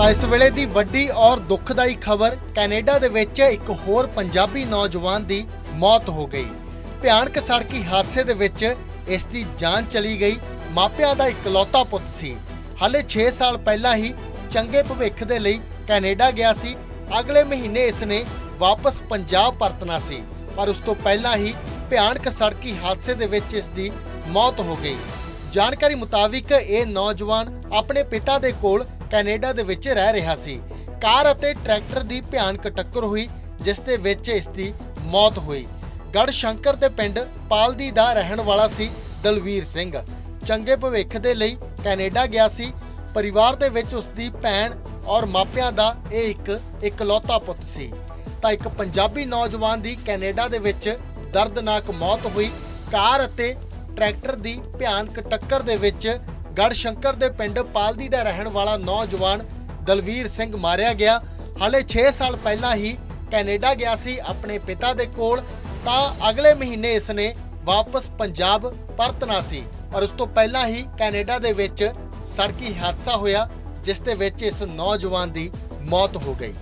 ਤਾਂ ਇਸ ਵੇਲੇ ਦੀ ਵੱਡੀ ਔਰ ਦੁਖਦਾਈ ਖਬਰ ਕੈਨੇਡਾ ਦੇ ਵਿੱਚ ਇੱਕ ਹੋਰ ਪੰਜਾਬੀ ਨੌਜਵਾਨ ਦੀ ਮੌਤ ਹੋ ਗਈ। ਭਿਆਨਕ ਸੜਕੀ ਹਾਦਸੇ ਦੇ ਵਿੱਚ ਇਸ ਦੀ ਜਾਨ ਚਲੀ ਗਈ। ਮਾਪਿਆਂ ਦਾ ਇਕਲੌਤਾ ਪੁੱਤ ਸੀ। ਹਾਲੇ 6 ਸਾਲ ਪਹਿਲਾਂ ਹੀ ਚੰਗੇ ਭਵਿੱਖ ਦੇ ਲਈ ਕੈਨੇਡਾ ਗਿਆ ਸੀ। ਅਗਲੇ ਮਹੀਨੇ ਇਸ ਨੇ ਵਾਪਸ ਪੰਜਾਬ ਪਰਤਣਾ ਸੀ, ਪਰ ਉਸ ਤੋਂ ਪਹਿਲਾਂ ਹੀ ਭਿਆਨਕ ਸੜਕੀ ਹਾਦਸੇ ਦੇ ਵਿੱਚ ਇਸ ਦੀ ਮੌਤ ਹੋ ਗਈ। ਜਾਣਕਾਰੀ ਮੁਤਾਬਿਕ ਇਹ ਨੌਜਵਾਨ ਆਪਣੇ ਪਿਤਾ ਦੇ ਕੋਲ ਕੈਨੇਡਾ ਦੇ ਵਿੱਚ ਰਹਿ ਰਿਹਾ ਸੀ। ਕਾਰ ਅਤੇ ਟਰੈਕਟਰ ਦੀ ਭਿਆਨਕ ਟੱਕਰ ਹੋਈ, ਜਿਸ ਦੇ ਵਿੱਚ ਇਸ ਦੀ ਮੌਤ ਹੋਈ। ਗੜਸ਼ੰਕਰ ਦੇ ਪਿੰਡ ਪਾਲਦੀ ਦਾ ਰਹਿਣ ਵਾਲਾ ਸੀ ਦਲਵੀਰ ਸਿੰਘ। ਚੰਗੇ ਭਵਿੱਖ ਦੇ ਲਈ ਕੈਨੇਡਾ ਗਿਆ ਸੀ। ਪਰਿਵਾਰ ਦੇ ਵਿੱਚ ਉਸ ਦੀ ਭੈਣ ਔਰ ਮਾਪਿਆਂ ਦਾ ਇਹ ਇਕਲੌਤਾ ਪੁੱਤ ਸੀ। ਤਾਂ ਇੱਕ ਪੰਜਾਬੀ ਨੌਜਵਾਨ ਦੀ ਕੈਨੇਡਾ ਦੇ ਵਿੱਚ ਦਰਦਨਾਕ ਮੌਤ ਹੋਈ। ਕਾਰ ਅਤੇ ਟਰੈਕਟਰ ਦੀ ਭਿਆਨਕ ਟੱਕਰ ਦੇ ਵਿੱਚ ਗੜਸ਼ੰਕਰ ਦੇ ਪਿੰਡ ਪਾਲਦੀ ਦਾ ਰਹਿਣ ਵਾਲਾ ਨੌਜਵਾਨ ਦਲਵੀਰ ਸਿੰਘ ਮਾਰਿਆ ਗਿਆ। ਹਾਲੇ 6 ਸਾਲ ਪਹਿਲਾਂ ਹੀ ਕੈਨੇਡਾ ਗਿਆ ਸੀ ਆਪਣੇ ਪਿਤਾ ਦੇ ਕੋਲ, ਤਾਂ ਅਗਲੇ ਮਹੀਨੇ ਇਸ ਨੇ ਵਾਪਸ ਪੰਜਾਬ ਪਰਤਣਾ ਸੀ, ਪਰ ਉਸ ਤੋਂ ਪਹਿਲਾਂ ਹੀ ਕੈਨੇਡਾ ਦੇ ਵਿੱਚ ਸੜਕੀ ਹਾਦਸਾ ਹੋਇਆ, ਜਿਸ ਦੇ ਵਿੱਚ ਇਸ ਨੌਜਵਾਨ ਦੀ ਮੌਤ ਹੋ ਗਈ।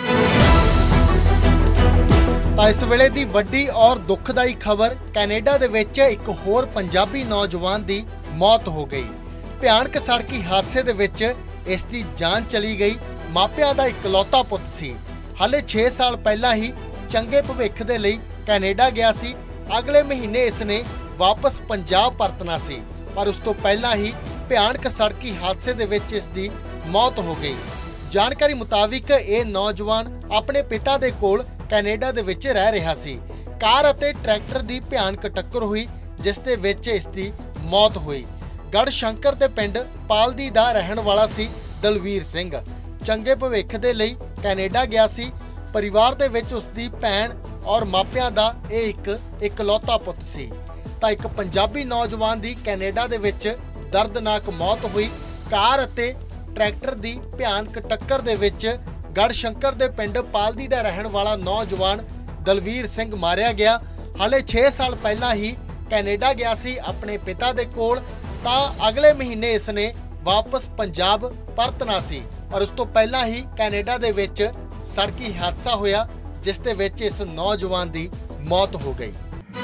ਤਾਂ ਇਸ ਵੇਲੇ ਦੀ ਵੱਡੀ ਔਰ ਦੁਖਦਾਈ ਖਬਰ ਕੈਨੇਡਾ ਦੇ ਵਿੱਚ ਇੱਕ ਹੋਰ ਪੰਜਾਬੀ ਨੌਜਵਾਨ ਦੀ ਮੌਤ ਹੋ ਗਈ। ਭਿਆਨਕ ਸੜਕੀ ਹਾਦਸੇ ਦੇ ਵਿੱਚ ਇਸ ਦੀ ਜਾਨ ਚਲੀ ਗਈ। ਮਾਪਿਆਂ ਦਾ ਇਕਲੌਤਾ ਪੁੱਤ ਸੀ। ਹਾਲੇ 6 ਸਾਲ ਪਹਿਲਾਂ ਹੀ ਚੰਗੇ ਭਵਿੱਖ ਦੇ ਲਈ ਕੈਨੇਡਾ ਗਿਆ ਸੀ। ਅਗਲੇ ਮਹੀਨੇ ਇਸ ਨੇ ਵਾਪਸ ਪੰਜਾਬ ਪਰਤਣਾ ਸੀ, ਪਰ ਉਸ ਤੋਂ ਪਹਿਲਾਂ ਹੀ ਭਿਆਨਕ ਸੜਕੀ ਹਾਦਸੇ ਦੇ ਵਿੱਚ ਇਸ ਦੀ ਮੌਤ ਹੋ ਗਈ। ਜਾਣਕਾਰੀ ਮੁਤਾਬਿਕ ਇਹ ਨੌਜਵਾਨ ਆਪਣੇ ਪਿਤਾ ਦੇ ਕੋਲ ਕੈਨੇਡਾ ਦੇ ਵਿੱਚ ਰਹਿ ਰਿਹਾ ਸੀ। ਕਾਰ ਅਤੇ ਟਰੈਕਟਰ ਦੀ ਭਿਆਨਕ ਟੱਕਰ ਹੋਈ, ਜਿਸ ਦੇ ਵਿੱਚ ਇਸ ਦੀ ਮੌਤ ਹੋਈ। ਗੜਸ਼ੰਕਰ ਦੇ ਪਿੰਡ ਪਾਲਦੀ ਦਾ ਰਹਿਣ ਵਾਲਾ ਸੀ ਦਲਵੀਰ ਸਿੰਘ। ਚੰਗੇ ਭਵਿੱਖ ਦੇ ਲਈ ਕੈਨੇਡਾ ਗਿਆ ਸੀ। ਪਰਿਵਾਰ ਦੇ ਵਿੱਚ ਉਸ ਦੀ ਭੈਣ ਔਰ ਮਾਪਿਆਂ ਦਾ ਇਹ ਇਕਲੌਤਾ ਪੁੱਤ ਸੀ। ਤਾਂ ਇੱਕ ਪੰਜਾਬੀ ਨੌਜਵਾਨ ਦੀ ਕੈਨੇਡਾ ਦੇ ਵਿੱਚ ਦਰਦਨਾਕ ਮੌਤ ਹੋਈ। ਕਾਰ ਅਤੇ ਟਰੈਕਟਰ ਦੀ ਭਿਆਨਕ ਟੱਕਰ ਦੇ ਵਿੱਚ ਗੜਸ਼ੰਕਰ ਦੇ ਪਿੰਡ ਪਾਲਦੀ ਦਾ ਰਹਿਣ ਵਾਲਾ ਨੌਜਵਾਨ ਦਲਵੀਰ ਸਿੰਘ ਮਾਰਿਆ ਗਿਆ। ਹਾਲੇ 6 ਸਾਲ ਪਹਿਲਾਂ ਹੀ ਕੈਨੇਡਾ ਗਿਆ ਸੀ ਆਪਣੇ ਪਿਤਾ ਦੇ ਕੋਲ, ਤਾਂ ਅਗਲੇ ਮਹੀਨੇ ਇਸ ਨੇ ਵਾਪਸ ਪੰਜਾਬ ਪਰਤਣਾ ਸੀ, ਪਰ ਉਸ ਤੋਂ ਪਹਿਲਾਂ ਹੀ ਕੈਨੇਡਾ ਦੇ ਵਿੱਚ ਸੜਕੀ ਹਾਦਸਾ ਹੋਇਆ, ਜਿਸ ਦੇ ਵਿੱਚ ਇਸ ਨੌਜਵਾਨ ਦੀ ਮੌਤ ਹੋ ਗਈ।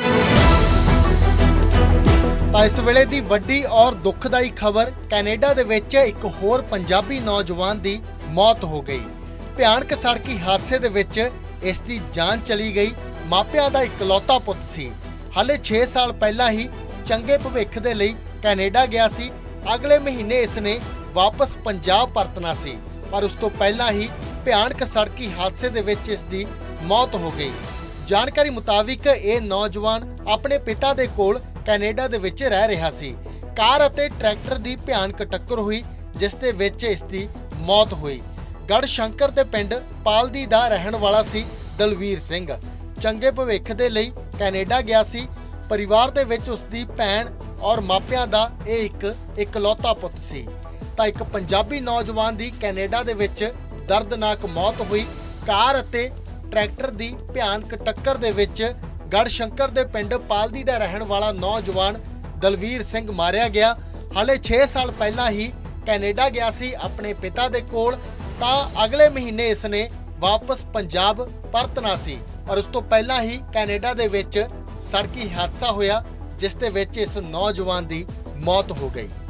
ਤਾਂ ਇਸ ਵੇਲੇ ਦੀ ਵੱਡੀ ਔਰ ਦੁਖਦਾਈ ਖਬਰ ਕੈਨੇਡਾ ਦੇ ਵਿੱਚ ਇੱਕ ਹੋਰ ਪੰਜਾਬੀ ਨੌਜਵਾਨ ਦੀ ਮੌਤ ਹੋ ਗਈ। ਭਿਆਨਕ ਸੜਕੀ ਹਾਦਸੇ ਦੇ ਵਿੱਚ ਇਸ ਦੀ ਜਾਨ ਚਲੀ ਗਈ। ਮਾਪਿਆਂ ਦਾ ਇਕਲੌਤਾ ਪੁੱਤ ਸੀ। ਹਾਲੇ 6 ਸਾਲ ਪਹਿਲਾਂ ਹੀ ਚੰਗੇ ਭਵਿੱਖ ਦੇ ਲਈ ਕੈਨੇਡਾ ਗਿਆ ਸੀ। ਅਗਲੇ ਮਹੀਨੇ ਇਸ ਨੇ ਵਾਪਸ ਪੰਜਾਬ ਪਰਤਣਾ ਸੀ, ਪਰ ਉਸ ਤੋਂ ਪਹਿਲਾਂ ਹੀ ਭਿਆਨਕ ਸੜਕੀ ਹਾਦਸੇ ਦੇ ਵਿੱਚ ਇਸ ਦੀ ਮੌਤ ਹੋ ਗਈ। ਜਾਣਕਾਰੀ ਮੁਤਾਬਿਕ ਇਹ ਨੌਜਵਾਨ ਆਪਣੇ ਪਿਤਾ ਦੇ ਕੋਲ ਕੈਨੇਡਾ ਦੇ ਵਿੱਚ ਰਹਿ ਰਿਹਾ ਸੀ। ਕਾਰ ਅਤੇ ਟਰੈਕਟਰ ਦੀ ਭਿਆਨਕ ਟੱਕਰ ਹੋਈ, ਜਿਸ ਦੇ ਵਿੱਚ ਇਸ ਦੀ ਮੌਤ ਹੋਈ। ਗੜਸ਼ੰਕਰ ਦੇ ਪਿੰਡ ਪਾਲਦੀ ਦਾ ਰਹਿਣ ਵਾਲਾ ਸੀ ਦਲਵੀਰ ਸਿੰਘ। ਚੰਗੇ ਭਵਿੱਖ ਦੇ ਲਈ ਕੈਨੇਡਾ ਗਿਆ ਸੀ। ਪਰਿਵਾਰ ਦੇ ਵਿੱਚ ਉਸ ਦੀ ਭੈਣ ਔਰ ਮਾਪਿਆਂ ਦਾ ਇਹ ਇਕਲੌਤਾ ਪੁੱਤ ਸੀ। ਤਾਂ ਇੱਕ ਪੰਜਾਬੀ ਨੌਜਵਾਨ ਦੀ ਕੈਨੇਡਾ ਦੇ ਵਿੱਚ ਦਰਦਨਾਕ ਮੌਤ ਹੋਈ। ਕਾਰ ਅਤੇ ਟਰੈਕਟਰ ਦੀ ਭਿਆਨਕ ਟੱਕਰ ਦੇ ਵਿੱਚ ਗੜਸ਼ੰਕਰ ਦੇ ਪਿੰਡ ਪਾਲਦੀ ਦਾ ਰਹਿਣ ਵਾਲਾ ਨੌਜਵਾਨ ਦਲਵੀਰ ਸਿੰਘ ਮਾਰਿਆ ਗਿਆ। ਹਾਲੇ 6 ਸਾਲ ਪਹਿਲਾਂ ਹੀ ਕੈਨੇਡਾ ਗਿਆ ਸੀ ਆਪਣੇ ਪਿਤਾ ਦੇ ਕੋਲ, ਤਾਂ ਅਗਲੇ ਮਹੀਨੇ ਇਸ ਨੇ ਵਾਪਸ ਪੰਜਾਬ ਪਰਤਣਾ ਸੀ, ਪਰ ਉਸ ਤੋਂ ਪਹਿਲਾਂ ਹੀ ਕੈਨੇਡਾ ਦੇ ਵਿੱਚ ਸੜਕੀ ਹਾਦਸਾ ਹੋਇਆ, ਜਿਸ ਦੇ ਵਿੱਚ ਇਸ ਨੌਜਵਾਨ ਦੀ ਮੌਤ ਹੋ ਗਈ।